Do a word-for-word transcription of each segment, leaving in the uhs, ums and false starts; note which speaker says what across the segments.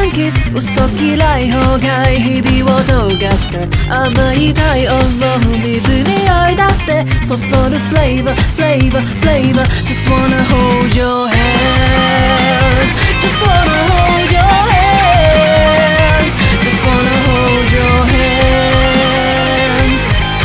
Speaker 1: ンキス嘘嫌い崩壊日々を溶かして甘い体温を水に酔いだってそそるフレーバーフレーバーフレーバー Just wanna hold your hands Just wanna hold your hands Just wanna hold your hands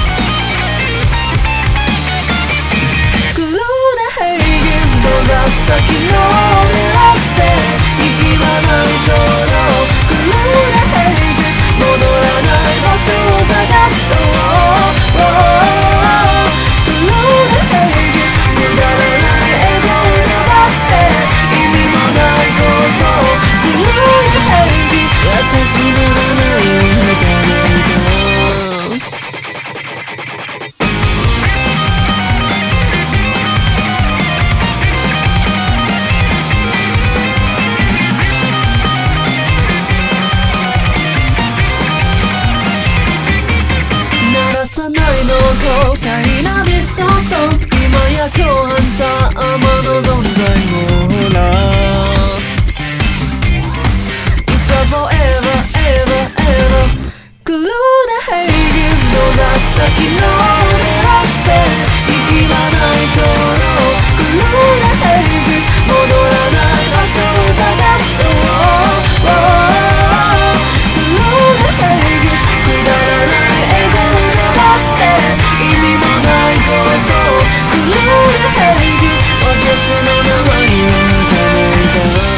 Speaker 1: 狂うで平気閉ざした昨日照らして息はない衝動狂うで平気戻らない場所を探すと狂うで平気無駄なないエゴを飛ばして意味もない構想狂うで平気私の名前を吐かないと豪快なディストーション今や共犯さ天の存在もほら It's a forever ever ever 狂うで平気閉ざした昨日照らして息はない衝動狂うで平気戻らない場所を探すと狂うで平気くだらないエゴを飛ばして意味もない構想狂うで平気私の名前を吐かないから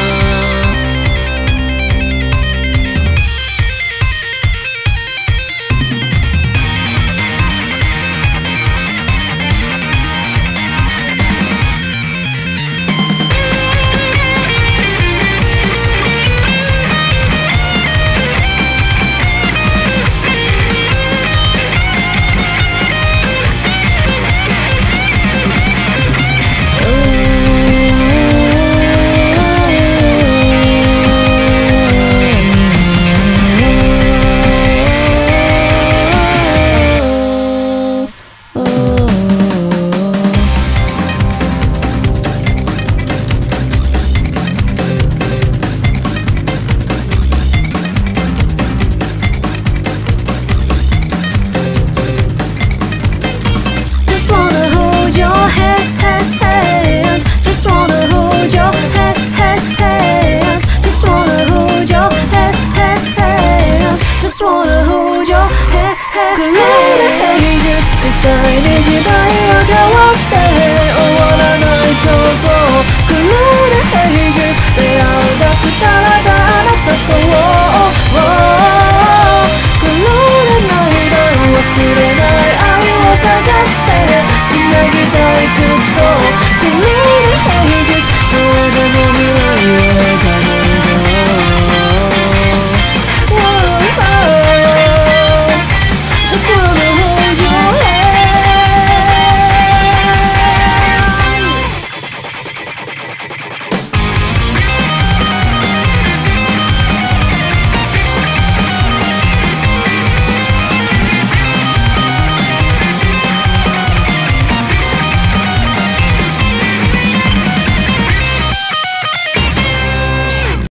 Speaker 1: 時代は変わって終わらない焦燥狂うで平気出会うが伝わったあなたと狂うで涙を忘れ